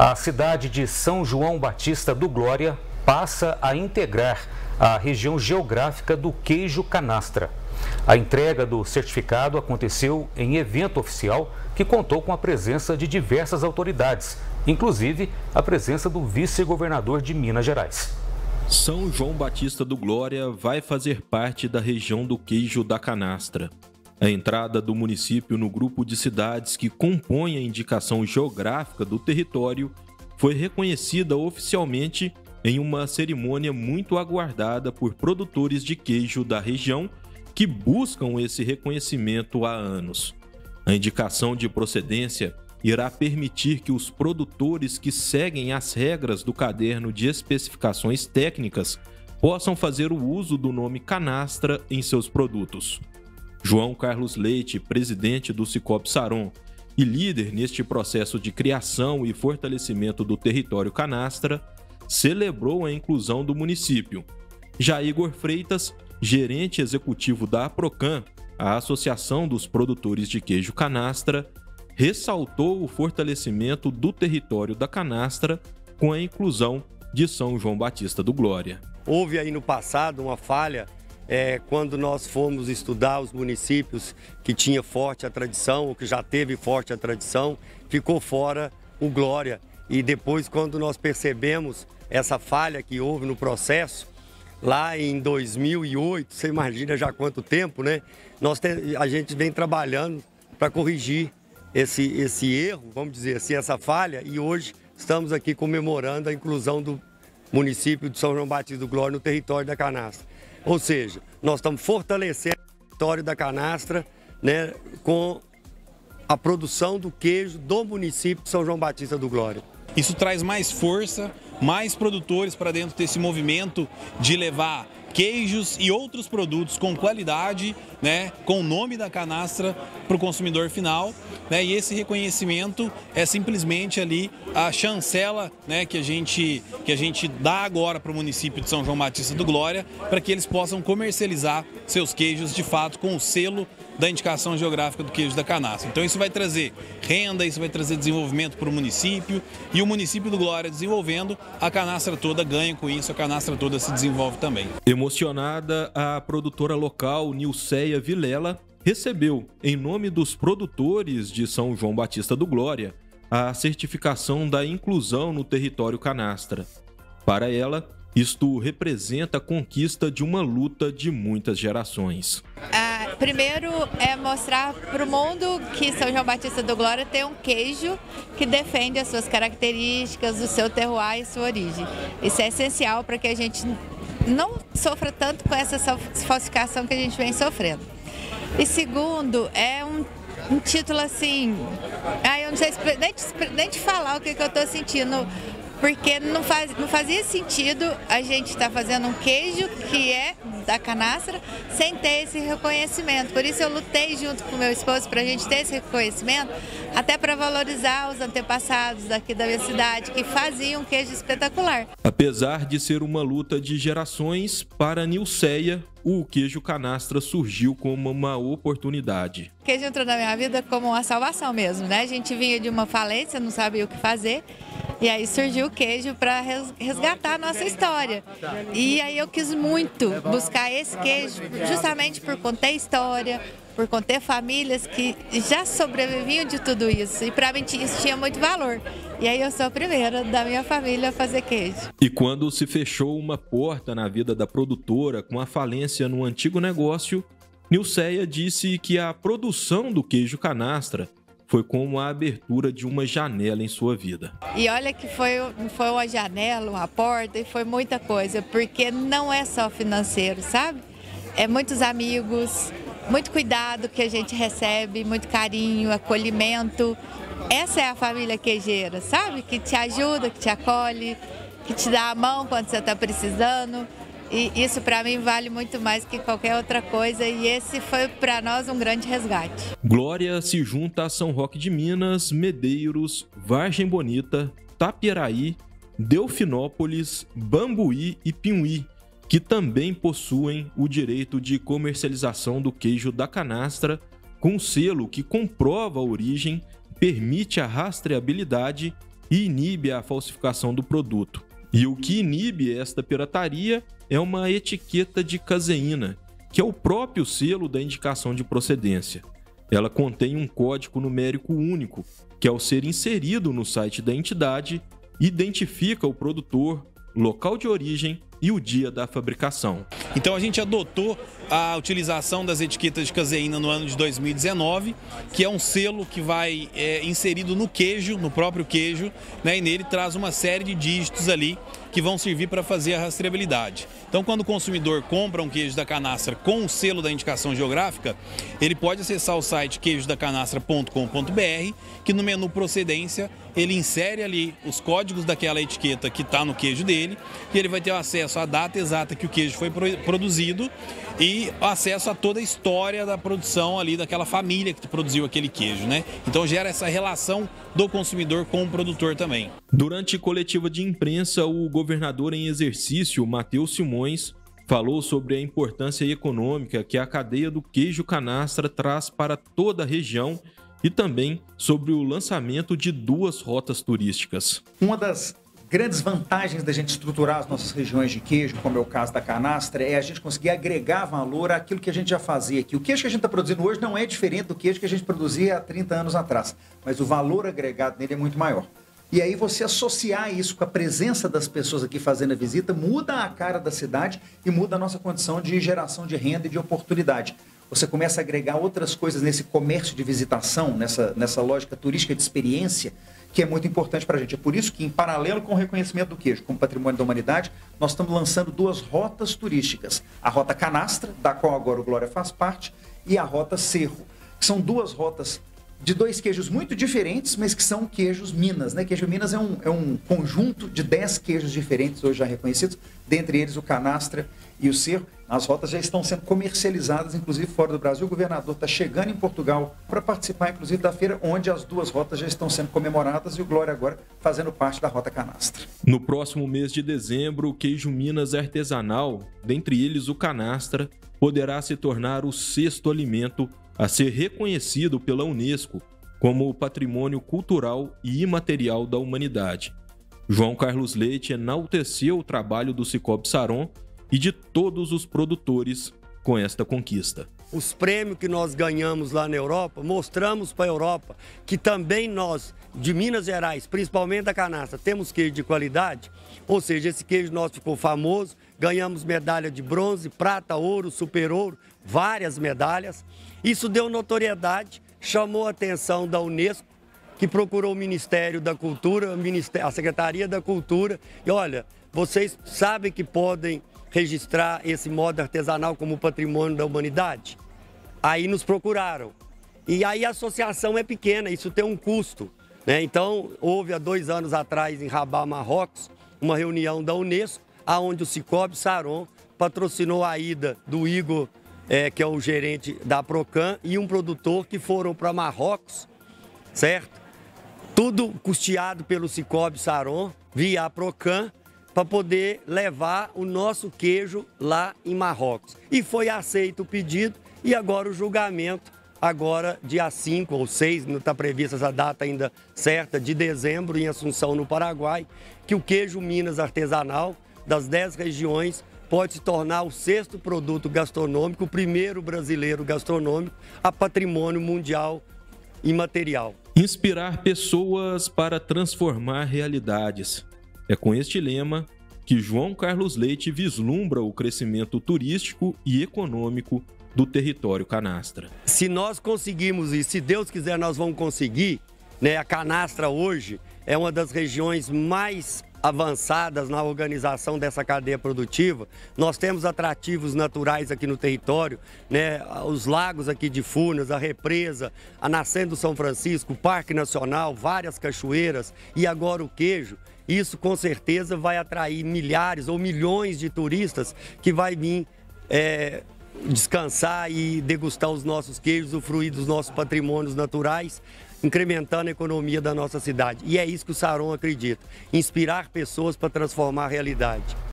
A cidade de São João Batista do Glória passa a integrar a região geográfica do queijo canastra. A entrega do certificado aconteceu em evento oficial que contou com a presença de diversas autoridades, inclusive a presença do vice-governador de Minas Gerais. São João Batista do Glória vai fazer parte da região do queijo da canastra. A entrada do município no grupo de cidades que compõe a indicação geográfica do território foi reconhecida oficialmente em uma cerimônia muito aguardada por produtores de queijo da região que buscam esse reconhecimento há anos. A indicação de procedência irá permitir que os produtores que seguem as regras do caderno de especificações técnicas possam fazer o uso do nome canastra em seus produtos. João Carlos Leite, presidente do Sicop Saron e líder neste processo de criação e fortalecimento do território canastra, celebrou a inclusão do município. Já Igor Freitas, gerente executivo da APROCAN, a Associação dos Produtores de Queijo Canastra, ressaltou o fortalecimento do território da canastra com a inclusão de São João Batista do Glória. Houve aí no passado uma falha quando nós fomos estudar os municípios que tinha forte a tradição, ou que já teve forte a tradição, ficou fora o Glória. E depois, quando nós percebemos essa falha que houve no processo, lá em 2008, você imagina já quanto tempo, né? A gente vem trabalhando para corrigir esse erro, vamos dizer assim, essa falha, e hoje estamos aqui comemorando a inclusão do município de São João Batista do Glória no território da canastra. Ou seja, nós estamos fortalecendo o território da canastra, né, com a produção do queijo do município de São João Batista do Glória. Isso traz mais força, mais produtores para dentro desse movimento de levar queijos e outros produtos com qualidade, né, com o nome da canastra para o consumidor final, né, e esse reconhecimento é simplesmente ali a chancela, né, que a gente dá agora para o município de São João Batista do Glória, para que eles possam comercializar seus queijos de fato com o selo da indicação geográfica do queijo da canastra. Então isso vai trazer renda, isso vai trazer desenvolvimento para o município, e o município do Glória desenvolvendo, a canastra toda ganha com isso, a canastra toda se desenvolve também. Emocionada, a produtora local Nilceia Vilela recebeu, em nome dos produtores de São João Batista do Glória, a certificação da inclusão no território canastra. Para ela, isto representa a conquista de uma luta de muitas gerações. Primeiro é mostrar para o mundo que São João Batista do Glória tem um queijo que defende as suas características, o seu terroir e sua origem. Isso é essencial para que a gente não sofra tanto com essa falsificação que a gente vem sofrendo. E segundo, é um título assim, eu não sei nem te falar o que eu estou sentindo, porque não fazia sentido a gente estar fazendo um queijo que é da canastra sem ter esse reconhecimento. Por isso eu lutei junto com meu esposo para a gente ter esse reconhecimento, até para valorizar os antepassados daqui da minha cidade que faziam um queijo espetacular. Apesar de ser uma luta de gerações, para Nilceia, o queijo canastra surgiu como uma oportunidade. O queijo entrou na minha vida como uma salvação mesmo, né? A gente vinha de uma falência, não sabia o que fazer. E aí surgiu o queijo para resgatar a nossa história. E aí eu quis muito buscar esse queijo justamente por conter história, por conter famílias que já sobreviviam de tudo isso. E para mim isso tinha muito valor. E aí eu sou a primeira da minha família a fazer queijo. E quando se fechou uma porta na vida da produtora com a falência no antigo negócio, Nilceia disse que a produção do queijo canastra foi como a abertura de uma janela em sua vida. E olha que foi uma janela, uma porta, e foi muita coisa, porque não é só financeiro, sabe? É muitos amigos, muito cuidado que a gente recebe, muito carinho, acolhimento. Essa é a família queijeira, sabe? Que te ajuda, que te acolhe, que te dá a mão quando você está precisando. E isso para mim vale muito mais que qualquer outra coisa, e esse foi para nós um grande resgate. Glória se junta a São Roque de Minas, Medeiros, Vargem Bonita, Tapiaraí, Delfinópolis, Bambuí e Piuí, que também possuem o direito de comercialização do queijo da canastra, com selo que comprova a origem, permite a rastreabilidade e inibe a falsificação do produto. E o que inibe esta pirataria é uma etiqueta de caseína, que é o próprio selo da indicação de procedência. Ela contém um código numérico único, que ao ser inserido no site da entidade, identifica o produtor, local de origem e o dia da fabricação. Então a gente adotou a utilização das etiquetas de caseína no ano de 2019, que é um selo que vai inserido no queijo, no próprio queijo, né, e nele traz uma série de dígitos ali que vão servir para fazer a rastreabilidade. Então, quando o consumidor compra um queijo da Canastra com o selo da indicação geográfica, ele pode acessar o site queijodacanastra.com.br, que no menu procedência ele insere ali os códigos daquela etiqueta que está no queijo dele, e ele vai ter acesso à data exata que o queijo foi produzido e acesso a toda a história da produção ali daquela família que produziu aquele queijo, né? Então gera essa relação do consumidor com o produtor também. Durante coletiva de imprensa, o governador em exercício, Matheus Simões, falou sobre a importância econômica que a cadeia do queijo Canastra traz para toda a região e também sobre o lançamento de 2 rotas turísticas. Uma das grandes vantagens da gente estruturar as nossas regiões de queijo, como é o caso da Canastra, é a gente conseguir agregar valor àquilo que a gente já fazia aqui. O queijo que a gente está produzindo hoje não é diferente do queijo que a gente produzia há 30 anos atrás, mas o valor agregado nele é muito maior. E aí você associar isso com a presença das pessoas aqui fazendo a visita, muda a cara da cidade e muda a nossa condição de geração de renda e de oportunidade. Você começa a agregar outras coisas nesse comércio de visitação, nessa lógica turística de experiência, que é muito importante para a gente. É por isso que, em paralelo com o reconhecimento do queijo como patrimônio da humanidade, nós estamos lançando 2 rotas turísticas. A Rota Canastra, da qual agora o Glória faz parte, e a Rota Cerro, que são 2 rotas de 2 queijos muito diferentes, mas que são queijos Minas, né? Queijo Minas é um conjunto de 10 queijos diferentes hoje já reconhecidos, dentre eles o Canastra e o Cerro. As rotas já estão sendo comercializadas, inclusive fora do Brasil. O governador está chegando em Portugal para participar, inclusive, da feira, onde as 2 rotas já estão sendo comemoradas e o Glória agora fazendo parte da Rota Canastra. No próximo mês de dezembro, o queijo Minas artesanal, dentre eles o Canastra, poderá se tornar o 6º alimento a ser reconhecido pela Unesco como patrimônio cultural e imaterial da humanidade. João Carlos Leite enalteceu o trabalho do Cicobi Saron e de todos os produtores com esta conquista. Os prêmios que nós ganhamos lá na Europa, mostramos para a Europa que também nós, de Minas Gerais, principalmente da Canastra, temos queijo de qualidade, ou seja, esse queijo nosso ficou famoso, ganhamos medalha de bronze, prata, ouro, super ouro, várias medalhas. Isso deu notoriedade, chamou a atenção da Unesco, que procurou o Ministério da Cultura, a Secretaria da Cultura, e olha, vocês sabem que podem registrar esse modo artesanal como patrimônio da humanidade? Aí nos procuraram. E aí a associação é pequena, isso tem um custo, né? Então, houve há 2 anos atrás, em Rabat, Marrocos, uma reunião da Unesco, onde o Cicobi Saron patrocinou a ida do Igor, que é o gerente da Procan, e um produtor que foram para Marrocos, certo? Tudo custeado pelo Cicobi Saron, via a Procan, para poder levar o nosso queijo lá em Marrocos. E foi aceito o pedido e agora o julgamento, agora dia 5 ou 6, não está prevista essa data ainda certa, de dezembro em Assunção, no Paraguai, que o queijo Minas artesanal das 10 regiões pode se tornar o 6º produto gastronômico, o primeiro brasileiro gastronômico a patrimônio mundial imaterial. Inspirar pessoas para transformar realidades. É com este lema que João Carlos Leite vislumbra o crescimento turístico e econômico do território Canastra. Se nós conseguirmos isso, se Deus quiser, nós vamos conseguir, né? A Canastra hoje é uma das regiões mais avançadas na organização dessa cadeia produtiva. Nós temos atrativos naturais aqui no território, né? Os lagos aqui de Furnas, a represa, a Nascente do São Francisco, o Parque Nacional, várias cachoeiras e agora o queijo. Isso com certeza vai atrair milhares ou milhões de turistas que vai vir descansar e degustar os nossos queijos, usufruir dos nossos patrimônios naturais, incrementando a economia da nossa cidade. E é isso que o Saron acredita, inspirar pessoas para transformar a realidade.